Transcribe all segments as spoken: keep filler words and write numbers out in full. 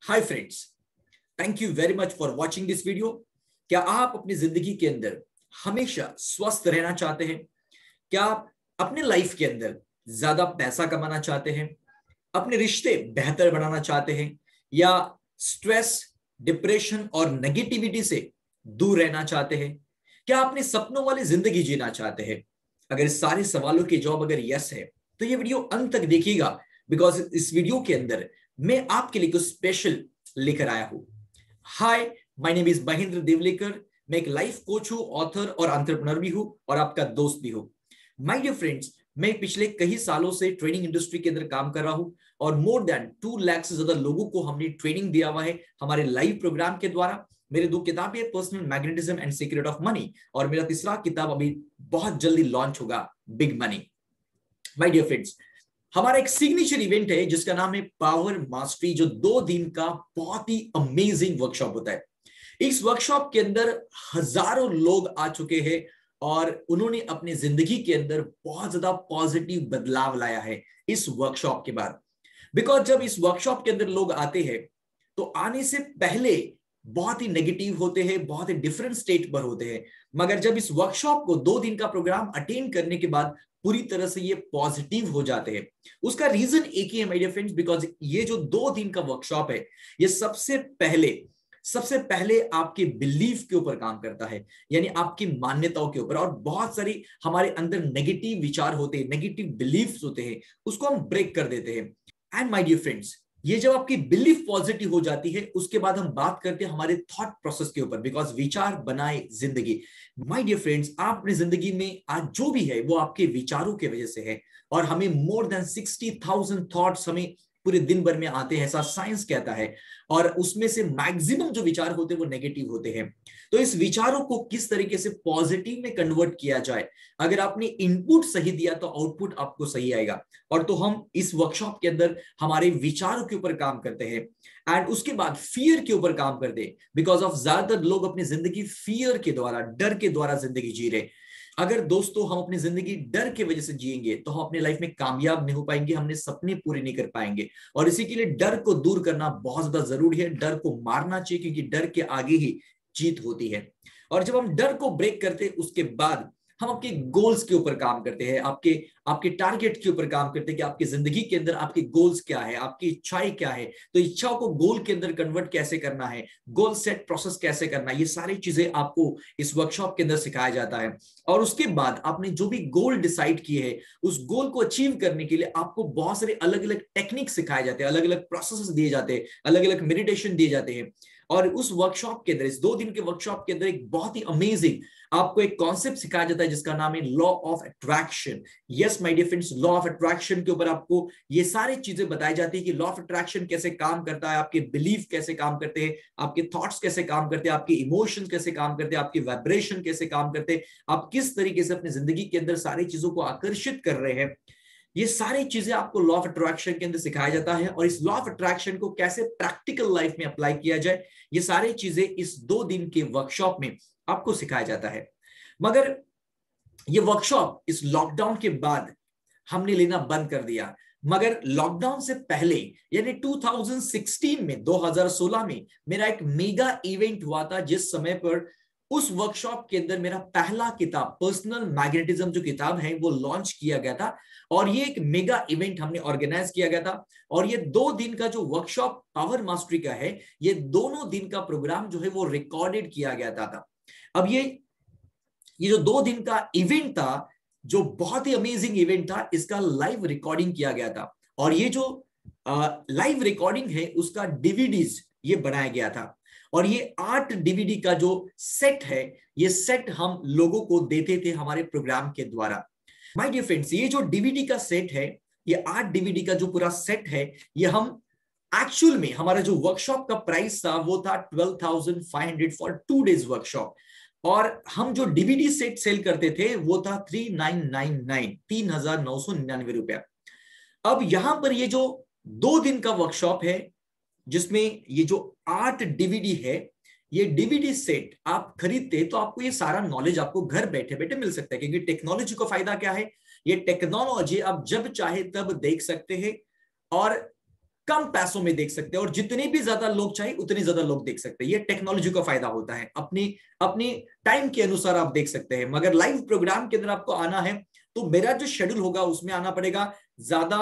Hi friends, thank you very much for watching this video. क्या आप अपनी जिंदगी के अंदर हमेशा स्वस्थ रहना चाहते हैं? क्या आप अपने लाइफ के अंदर ज्यादा पैसा कमाना चाहते हैं? अपने रिश्ते बेहतर बनाना चाहते हैं? या स्ट्रेस, डिप्रेशन और नेगेटिविटी से दूर रहना चाहते हैं? क्या अपने सपनों वाली जिंदगी जीना चाहते हैं? अगर इस सारे सवालों के जवाब अगर यस है तो ये वीडियो अंत तक देखिएगा, बिकॉज इस वीडियो के अंदर मैं आपके लिए कुछ स्पेशल लेकर आया हूं। Hi, my name is Mahendra Devlekar. मैं एक लाइफ कोच हूं, ऑथर और एंटरप्रेन्योर भी हूं और आपका दोस्त भी हूं। माय डियर फ्रेंड्स, मैं पिछले कई सालों से ट्रेनिंग इंडस्ट्री के अंदर काम कर रहा हूं और मोर देन टू लाख से ज्यादा लोगों को हमने ट्रेनिंग दिया हुआ है हमारे लाइव प्रोग्राम के द्वारा। मेरे दो किताबें हैं, personal magnetism and secret of money, और मेरा तीसरा किताब अभी बहुत जल्दी लॉन्च होगा, big money. My dear friends, हमारा एक सिग्नेचर इवेंट है जिसका नाम है पावर मास्टरी, जो दो दिन का बहुत ही अमेजिंग वर्कशॉप होता है। इस वर्कशॉप के अंदर हजारों लोग आ चुके हैं और उन्होंने अपनी जिंदगी के अंदर बहुत ज्यादा पॉजिटिव बदलाव लाया है इस वर्कशॉप के बाद। बिकॉज जब इस वर्कशॉप के अंदर लोग आते हैं तो आने से पहले बहुत ही नेगेटिव होते हैं, बहुत ही डिफरेंट स्टेट पर होते हैं, मगर जब इस वर्कशॉप को दो दिन का प्रोग्राम अटेंड करने के बाद पूरी तरह से ये पॉजिटिव हो जाते हैं। उसका रीजन एक ही है माय डियर फ्रेंड्स, बिकॉज ये जो दो दिन का वर्कशॉप है ये सबसे पहले सबसे पहले आपके बिलीफ के ऊपर काम करता है, यानी आपकी मान्यताओं के ऊपर। और बहुत सारी हमारे अंदर नेगेटिव विचार होते हैं, नेगेटिव बिलीफ्स होते हैं, उसको हम ब्रेक कर देते हैं। एंड माय डियर फ्रेंड्स, ये जब आपकी बिलीफ पॉजिटिव हो जाती है उसके बाद हम बात करते हैं हमारे थॉट प्रोसेस के ऊपर, बिकॉज विचार बनाए जिंदगी। माय डियर फ्रेंड्स, आप अपनी जिंदगी में आज जो भी है वो आपके विचारों की वजह से है, और हमें more than sixty thousand thoughts हमें पूरे दिन भर में आते हैं, ऐसा साइंस कहता है, और उसमें से मैक्सिमम जो विचार होते हैं वो नेगेटिव होते हैं। तो इस विचारों को किस तरीके से पॉजिटिव में कन्वर्ट किया जाए, अगर आपने इनपुट सही दिया तो आउटपुट आपको सही आएगा। और तो हम इस वर्कशॉप के अंदर हमारे विचारों के ऊपर काम करते हैं एंड उसके बाद फियर के ऊपर काम करते हैं, बिकॉज ऑफ ज्यादातर लोग अपनी जिंदगी फियर के द्वारा, डर के द्वारा जिंदगी जी रहे। अगर दोस्तों हम अपनी जिंदगी डर की वजह से जिएंगे तो हम अपने लाइफ में कामयाब नहीं हो पाएंगे, हमने सपने पूरे नहीं कर पाएंगे। और इसी के लिए डर को दूर करना बहुत ज्यादा जरूरी है। डर को मारना चाहिए, क्योंकि डर के आगे ही जीत होती है। और जब हम डर को ब्रेक करते हैं उसके बाद हम आपके गोल्स के ऊपर काम करते हैं, आपके आपके टारगेट के ऊपर काम करते हैं कि आपकी जिंदगी के अंदर आपके गोल्स क्या है, आपकी इच्छाएं क्या है। तो इच्छाओं को गोल के अंदर कन्वर्ट कैसे करना है, गोल सेट प्रोसेस कैसे करना है, ये सारी चीजें आपको इस वर्कशॉप के अंदर सिखाया जाता है। और उसके बाद आपने जो भी गोल डिसाइड किए हैं उस गोल को अचीव करने के लिए आपको बहुत सारे अलग अलग टेक्निक सिखाए जाते हैं, अलग अलग प्रोसेस दिए जाते हैं, अलग अलग मेडिटेशन दिए जाते हैं। और उस वर्कशॉप के अंदर, इस दो दिन के वर्कशॉप के अंदर एक बहुत ही अमेजिंग आपको एक कॉन्सेप्ट सिखाया जाता है जिसका नाम है law of attraction. Yes my dear friends, law of attraction के ऊपर आपको ये सारी चीजें बताई जाती है कि लॉ ऑफ अट्रैक्शन कैसे काम करता है, आपके बिलीफ कैसे काम करते हैं, आपके थॉट्स कैसे काम करते हैं, आपके इमोशंस कैसे काम करते हैं, आपके वाइब्रेशन कैसे काम करते हैं, आप किस तरीके से अपनी जिंदगी के अंदर सारी चीजों को आकर्षित कर रहे हैं। ये सारी चीजें आपको लॉ ऑफ अट्रैक्शन के अंदर सिखाया जाता है। और इस लॉ ऑफ अट्रैक्शन को कैसे प्रैक्टिकल लाइफ में अप्लाई किया जाए, ये सारी चीजें इस दो दिन के वर्कशॉप में आपको सिखाया जाता है। मगर ये वर्कशॉप इस लॉकडाउन के बाद हमने लेना बंद कर दिया। मगर लॉकडाउन से पहले यानी दो हज़ार सोलह में दो हज़ार सोलह में मेरा एक मेगा इवेंट हुआ था, जिस समय पर उस वर्कशॉप के अंदर मेरा पहला किताब पर्सनल मैग्नेटिज्म जो किताब है वो लॉन्च किया गया था। और ये एक मेगा इवेंट हमने ऑर्गेनाइज किया गया था। और ये दो दिन का जो वर्कशॉप पावर मास्टरी का है, ये दोनों दिन का प्रोग्राम जो है वो रिकॉर्डेड किया गया था। अब ये ये जो दो दिन का इवेंट था, जो बहुत ही अमेजिंग इवेंट था, इसका लाइव रिकॉर्डिंग किया गया था। और ये जो लाइव रिकॉर्डिंग है उसका डीवीडीज ये बनाया गया था। और ये आठ डीवीडी का जो सेट है, ये सेट हम लोगों को देते थे हमारे प्रोग्राम के द्वारा। माय डियर फ्रेंड्स, ये जो डीवीडी का सेट है, ये आठ डीवीडी का जो पूरा सेट है, ये हम एक्चुअल में हमारा जो वर्कशॉप का प्राइस था वो था twelve thousand five hundred for two days workshop. और हम जो डीवीडी सेट सेल करते थे वो था थ्री नाइन नाइन नाइन, तीन हजार नौ सौ निन्यानवे रुपया। अब यहां पर ये जो दो दिन का वर्कशॉप है जिसमें ये जो आठ डीवीडी है, ये डीवीडी सेट आप खरीदते तो आपको ये सारा नॉलेज आपको घर बैठे बैठे मिल सकता है। क्योंकि टेक्नोलॉजी का फायदा क्या है, ये टेक्नोलॉजी आप जब चाहे तब देख सकते हैं और कम पैसों में देख सकते हैं और जितने भी ज्यादा लोग चाहिए उतने ज्यादा लोग देख सकते हैं। ये टेक्नोलॉजी का फायदा होता है, अपनी अपनी टाइम के अनुसार आप देख सकते हैं। मगर लाइव प्रोग्राम के अंदर आपको आना है तो मेरा जो शेड्यूल होगा उसमें आना पड़ेगा, ज्यादा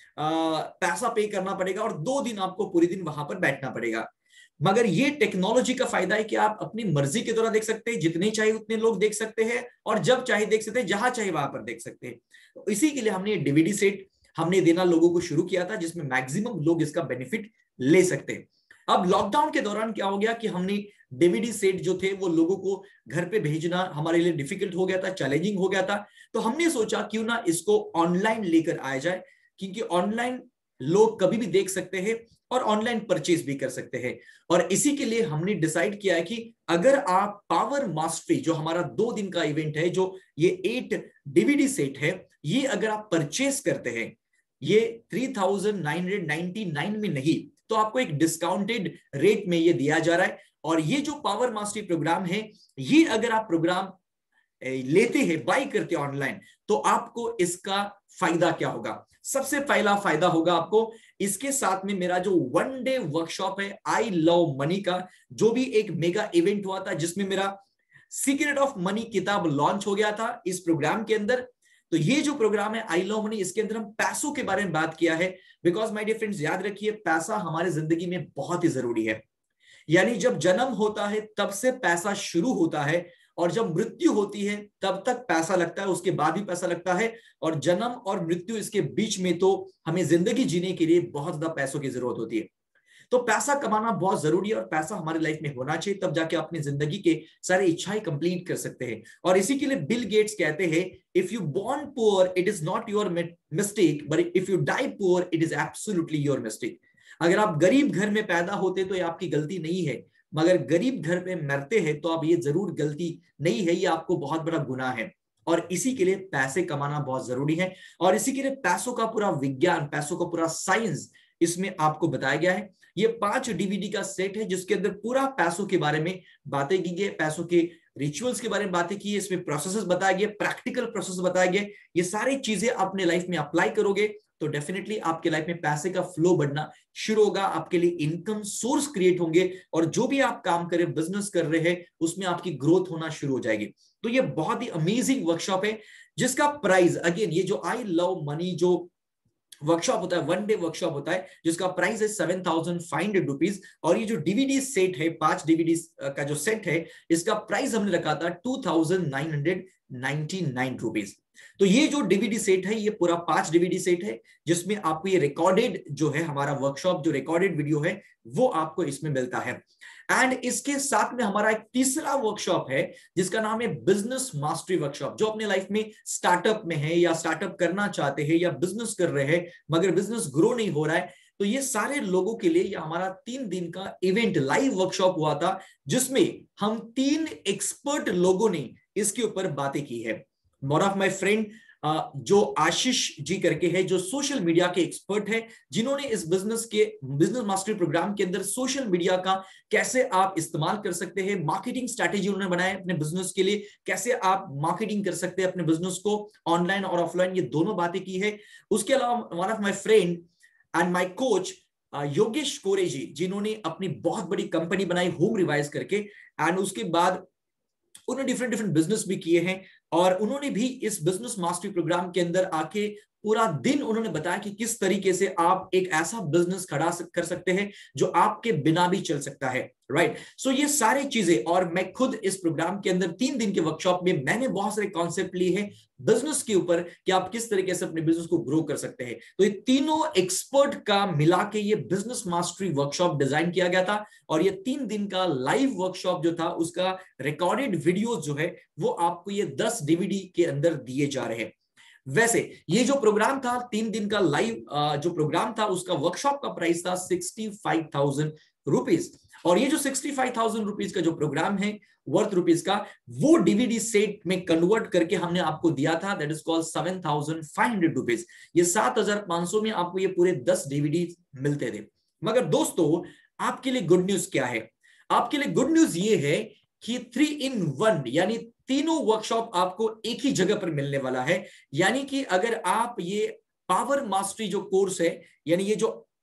पैसा पे करना पड़ेगा और दो दिन आपको पूरे दिन वहां पर बैठना पड़ेगा। मगर ये टेक्नोलॉजी का फायदा है कि आप अपनी मर्जी के द्वारा देख सकते हैं, जितने चाहिए उतने लोग देख सकते हैं और जब चाहे देख सकते हैं, जहां चाहे वहां पर देख सकते हैं। तो इसी के लिए हमने डीवीडी सेट हमने देना लोगों को शुरू किया था, जिसमें मैक्सिमम लोग इसका बेनिफिट ले सकते हैं। अब लॉकडाउन के दौरान क्या हो गया कि हमने डीवीडी सेट जो थे वो लोगों को घर पे भेजना हमारे लिए डिफिकल्ट हो गया था, चैलेंजिंग हो गया था। तो हमने सोचा क्यों ना इसको ऑनलाइन लेकर आया जाए, क्योंकि ऑनलाइन लोग कभी भी देख सकते हैं और ऑनलाइन परचेज भी कर सकते हैं। और इसी के लिए हमने डिसाइड किया है कि अगर आप पावर मास्टरी जो हमारा दो दिन का इवेंट है, जो ये एट डीवीडी सेट है, ये अगर आप परचेस करते हैं, ये three thousand nine hundred ninety nine में नहीं तो आपको एक डिस्काउंटेड रेट में ये दिया जा रहा है। और ये जो पावर मास्टरी प्रोग्राम है, ये अगर आप प्रोग्राम लेते हैं, बाई करते हैं ऑनलाइन, तो आपको इसका फायदा क्या होगा? सबसे पहला फायदा होगा आपको इसके साथ में मेरा जो वन डे वर्कशॉप है आई लव मनी का, जो भी एक मेगा इवेंट हुआ था जिसमें मेरा सीक्रेट ऑफ मनी किताब लॉन्च हो गया था इस प्रोग्राम के अंदर। तो ये जो प्रोग्राम है आई लव मनी, इसके अंदर हम पैसों के बारे में बात किया है। बिकॉज माय डियर फ्रेंड्स, याद रखिए पैसा हमारे जिंदगी में बहुत ही जरूरी है। यानी जब जन्म होता है तब से पैसा शुरू होता है और जब मृत्यु होती है तब तक पैसा लगता है, उसके बाद भी पैसा लगता है। और जन्म और मृत्यु इसके बीच में तो हमें जिंदगी जीने के लिए बहुत ज्यादा पैसों की जरूरत होती है। तो पैसा कमाना बहुत जरूरी है और पैसा हमारी लाइफ में होना चाहिए, तब जाके अपनी जिंदगी के सारे इच्छाएं कंप्लीट कर सकते हैं। और इसी के लिए बिल गेट्स कहते हैं, if you born poor it is not your mistake, but if you die poor it is absolutely your mistake. अगर आप गरीब घर में पैदा होते तो ये आपकी गलती नहीं है, मगर गरीब घर पे मरते हैं तो अब ये जरूर गलती नहीं है, ये आपको बहुत बड़ा गुनाह है। और इसी के लिए पैसे कमाना बहुत जरूरी है और इसी के लिए पैसों का पूरा विज्ञान, पैसों का पूरा साइंस इसमें आपको बताया गया है। ये पांच डीवीडी का सेट है जिसके अंदर पूरा पैसों के बारे में बातें की गई, पैसों के रिचुअल्स के बारे में बातें की है, इसमें प्रोसेसेस बताए गए, प्रैक्टिकल प्रोसेस बताए गए। ये सारी चीजें अपने लाइफ में अप्लाई करोगे तो डेफिनेटली आपके लाइफ में पैसे का फ्लो बढ़ना शुरू होगा, आपके लिए इनकम सोर्स क्रिएट होंगे और जो भी आप काम करें, बिजनेस कर रहे हैं, उसमें आपकी ग्रोथ होना शुरू हो जाएगी। तो ये बहुत ही अमेजिंग वर्कशॉप है जिसका प्राइस, अगेन ये जो आई लव मनी जो वर्कशॉप होता है, वन डे वर्कशॉप होता है, जिसका प्राइस है seven thousand five hundred rupees. और ये जो डीवीडी सेट है, पांच डीवीडी का जो सेट है, इसका प्राइस हमने रखा था two thousand nine hundred ninety nine rupees. तो ये जो डीवीडी सेट है, ये पूरा पांच डीवीडी सेट है जिसमें आपको ये रिकॉर्डेड जो है हमारा वर्कशॉप, जो रिकॉर्डेड वीडियो है वो आपको इसमें मिलता है। एंड इसके साथ में हमारा एक तीसरा वर्कशॉप है जिसका नाम है बिजनेस मास्टरी वर्कशॉप। जो अपने लाइफ में स्टार्टअप में है या स्टार्टअप करना चाहते हैं या बिजनेस कर रहे हैं मगर बिजनेस ग्रो नहीं हो रहा है, तो ये सारे लोगों के लिए ये हमारा तीन दिन का इवेंट लाइव वर्कशॉप हुआ था जिसमें हम तीन एक्सपर्ट लोगों ने इसके ऊपर बातें की है। वन ऑफ माय फ्रेंड जो आशीष जी करके है, जो सोशल मीडिया के एक्सपर्ट है, जिन्होंने इस बिजनेस के बिजनेस मास्टरी प्रोग्राम के अंदर सोशल मीडिया का कैसे आप इस्तेमाल कर सकते हैं, मार्केटिंग स्ट्रैटेजी उन्होंने बनाया अपने बिजनेस के लिए, कैसे आप मार्केटिंग कर सकते हैं अपने बिजनेस को ऑनलाइन और ऑफलाइन, ये दोनों बातें की है। उसके अलावा one of my friend and my coach Yogesh Kore ji, जिन्होंने अपनी बहुत बड़ी कंपनी बनाई होम रिवाइज करके, एंड उसके बाद उन्होंने डिफरेंट डिफरेंट बिजनेस भी किए हैं और उन्होंने भी इस बिजनेस मास्टरी प्रोग्राम के अंदर आके पूरा दिन उन्होंने बताया कि किस तरीके से आप एक ऐसा बिजनेस खड़ा कर सकते हैं जो आपके बिना भी चल सकता है, राइट। सो ये सारी चीजें, और मैं खुद इस प्रोग्राम के अंदर तीन दिन के वर्कशॉप में मैंने बहुत सारे कॉन्सेप्ट लिए हैं बिजनेस के ऊपर कि आप किस तरीके से अपने बिजनेस को ग्रो कर सकते हैं। तो ये तीनों एक्सपर्ट का मिला के ये बिजनेस मास्टरी वर्कशॉप डिजाइन किया गया था और ये तीन दिन का लाइव वर्कशॉप जो था उसका रिकॉर्डेड वीडियो जो है वो आपको ये दस डीवीडी के अंदर दिए जा रहे हैं। वैसे ये जो प्रोग्राम था तीन दिन का लाइव जो प्रोग्राम था उसका वर्कशॉप का प्राइस था सिक्सटी फाइव थाउजेंड रुपीज, और ये जो सिक्सटी फाइव थाउजेंड रुपीज का जो प्रोग्राम है वर्थ रुपीज का, वो डीवीडी सेट में कन्वर्ट करके हमने आपको दिया था, that is called seven thousand five hundred rupees. ये सात हजार पांच सौ में आपको ये पूरे दस डीवीडी मिलते थे। मगर दोस्तों आपके लिए गुड न्यूज क्या है? आपके लिए गुड न्यूज ये है कि थ्री इन वन यानी तीनों वर्कशॉप आपको एक ही जगह पर मिलने वाला है। यानी कि अगर आप ये पावर मास्टरी जो कोर्स है, यानी ये जो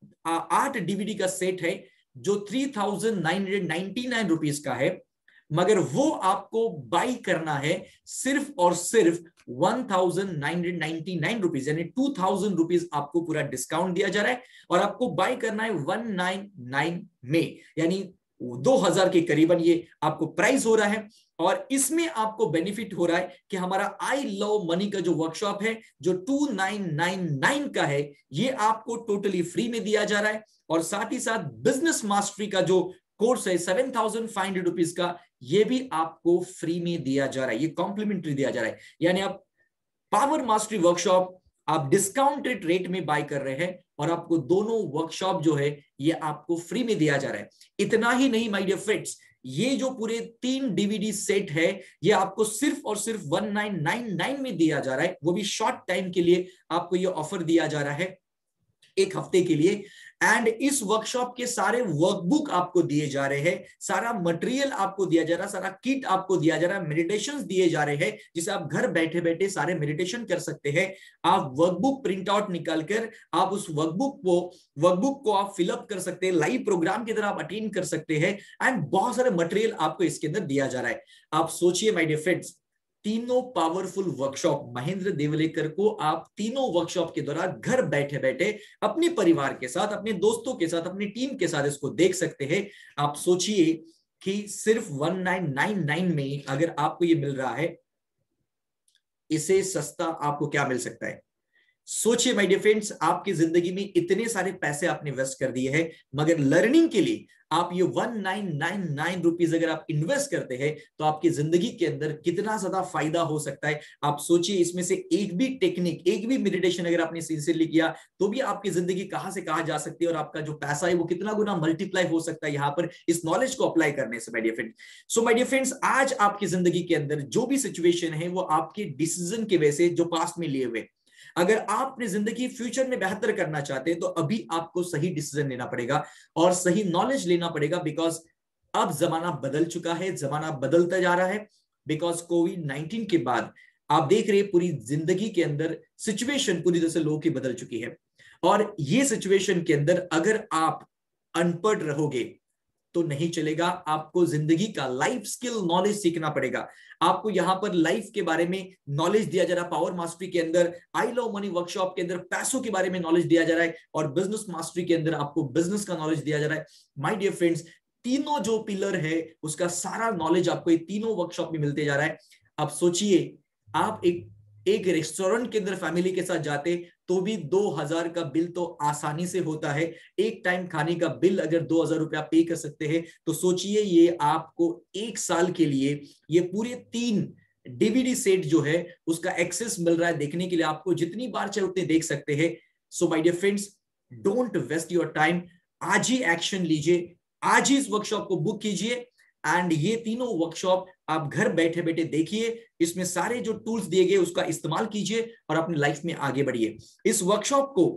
आठ डीवीडी का सेट है जो three thousand nine hundred ninety nine rupees का है, मगर वो आपको बाई करना है सिर्फ और सिर्फ one thousand nine hundred ninety nine rupees, यानी टू थाउजेंड रुपीज आपको पूरा डिस्काउंट दिया जा रहा है और आपको बाई करना है वन नाइन नाइन में, यानी दो हजार के करीबन ये आपको प्राइस हो रहा है। और इसमें आपको बेनिफिट हो रहा है कि हमारा आई लव मनी का जो वर्कशॉप है जो टू नाइन नाइन नाइन का है, ये आपको टोटली फ्री में दिया जा रहा है। और साथ ही साथ बिजनेस मास्टरी का जो कोर्स है seven thousand five hundred rupees का, ये भी आपको फ्री में दिया जा रहा है, ये कॉम्प्लीमेंट्री दिया जा रहा है। यानी आप पावर मास्टरी वर्कशॉप आप डिस्काउंटेड रेट में बाय कर रहे हैं और आपको दोनों वर्कशॉप जो है ये आपको फ्री में दिया जा रहा है। इतना ही नहीं माय डियर फ्रेंड्स, ये जो पूरे तीन डीवीडी सेट है ये आपको सिर्फ और सिर्फ वन नाइन नाइन नाइन में दिया जा रहा है, वो भी शॉर्ट टाइम के लिए आपको ये ऑफर दिया जा रहा है, एक हफ्ते के लिए। एंड इस वर्कशॉप के सारे वर्कबुक आपको दिए जा रहे हैं, सारा मटेरियल आपको दिया जा रहा है, सारा किट आपको दिया जा रहा है, मेडिटेशंस दिए जा रहे हैं जिसे आप घर बैठे बैठे सारे मेडिटेशन कर सकते हैं। आप वर्कबुक प्रिंट आउट निकाल कर आप उस वर्कबुक को वर्कबुक को आप फिलअप कर सकते हैं, लाइव प्रोग्राम की तरह आप अटेंड कर सकते हैं एंड बहुत सारे मटेरियल आपको इसके अंदर दिया जा रहा है। आप सोचिए माय डियर फ्रेंड्स, तीनों पावरफुल वर्कशॉप महेंद्र देवलेकर को आप तीनों वर्कशॉप के दौरान घर बैठे बैठे अपने परिवार के साथ, अपने दोस्तों के साथ, अपनी टीम के साथ इसको देख सकते हैं। आप सोचिए कि सिर्फ वन नाइन नाइन नाइन में अगर आपको ये मिल रहा है, इसे सस्ता आपको क्या मिल सकता है? सोचिए माय डियर फ्रेंड्स, आपकी जिंदगी में इतने सारे पैसे आपने इन्वेस्ट कर दिए हैं, मगर लर्निंग के लिए आप ये one nine nine nine rupees अगर आप इन्वेस्ट करते हैं तो आपकी जिंदगी के अंदर कितना ज्यादा फायदा हो सकता है। आप सोचिए, इसमें से एक भी टेक्निक, एक भी मेडिटेशन अगर आपने सिंसियरली किया तो भी आपकी जिंदगी कहां से कहां जा सकती है और आपका जो पैसा है वो कितना गुना मल्टीप्लाई हो सकता है यहाँ पर इस नॉलेज को अप्लाई करने से my dear friends. So my dear friends, आज आपकी जिंदगी के अंदर जो भी सिचुएशन है वो आपके डिसीजन की वजह से जो पास्ट में लिए हुए, अगर आप अपनी जिंदगी फ्यूचर में बेहतर करना चाहते हैं तो अभी आपको सही डिसीजन लेना पड़ेगा और सही नॉलेज लेना पड़ेगा, बिकॉज अब जमाना बदल चुका है, जमाना बदलता जा रहा है। बिकॉज कोविड नाइनटीन के बाद आप देख रहे हैं पूरी जिंदगी के अंदर सिचुएशन पूरी तरह से लोगों की बदल चुकी है और ये सिचुएशन के अंदर अगर आप अनपढ़ रहोगे तो नहीं चलेगा। आपको जिंदगी का लाइफ स्किल नॉलेज सीखना पड़ेगा। आपको यहाँ पर लाइफ के बारे में नॉलेज दिया जा रहा है, पावर मास्टरी के अंदर, आई लव मनी वर्कशॉप के अंदर पैसों के बारे में नॉलेज दिया जा रहा है और बिजनेस मास्टरी के अंदर आपको बिजनेस का नॉलेज दिया जा रहा है। माय डियर फ्रेंड्स, तीनों जो पिलर है उसका सारा नॉलेज आपको ये तीनों वर्कशॉप में मिलते जा रहा है। अब सोचिए, आप एक एक रेस्टोरेंट के अंदर फैमिली के साथ जाते तो भी दो हजार का बिल तो आसानी से होता है। एक टाइम खाने का बिल अगर दो हजार रुपया पे कर सकते हैं तो सोचिए ये आपको एक साल के लिए ये पूरे तीन डीवीडी सेट जो है उसका एक्सेस मिल रहा है देखने के लिए। आपको जितनी बार चाहे उतने देख सकते हैं। So my dear friends, don't waste your time, आज ही एक्शन लीजिए, आज ही इस वर्कशॉप को बुक कीजिए एंड ये तीनों वर्कशॉप आप घर बैठे बैठे देखिए। इसमें सारे जो टूल्स दिए गए उसका इस्तेमाल कीजिए और अपनी लाइफ में आगे बढ़िए। इस वर्कशॉप को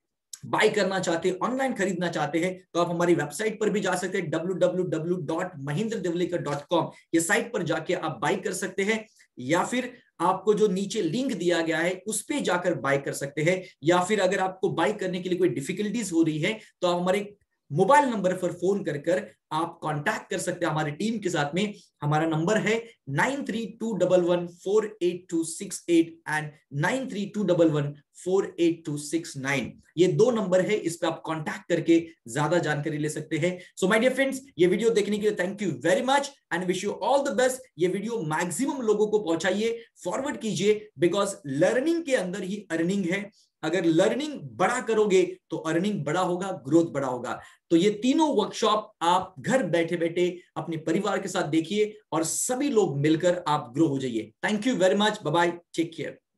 बाय करना चाहते हैं, ऑनलाइन खरीदना चाहते हैं तो आप हमारी वेबसाइट पर भी जा सकते हैं W W W dot Mahendra Devlekar dot com. ये साइट पर जाके आप बाय कर सकते हैं या फिर आपको जो नीचे लिंक दिया गया है उस पे जाकर बाय कर सकते हैं। या फिर अगर आपको बाय करने के लिए कोई डिफिकल्टीज हो रही है तो आप हमारे मोबाइल नंबर पर फोन कर कर आप कांटेक्ट कर सकते हैं हमारी टीम के साथ में। हमारा नंबर है nine three two one one four eight two six eight and nine three two one one four eight two six nine. ये दो नंबर है, इस पे आप कांटेक्ट करके ज्यादा जानकारी ले सकते हैं। सो माय डियर फ्रेंड्स, ये वीडियो देखने के लिए thank you very much and wish you all the best. ये वीडियो मैक्सिमम लोगों को पहुंचाइए, फॉरवर्ड कीजिए, बिकॉज लर्निंग के अंदर ही अर्निंग है। अगर लर्निंग बड़ा करोगे तो अर्निंग बड़ा होगा, ग्रोथ बड़ा होगा। तो ये तीनों वर्कशॉप आप घर बैठे बैठे अपने परिवार के साथ देखिए और सभी लोग मिलकर आप ग्रो हो जाइए। Thank you very much, bye bye, take care.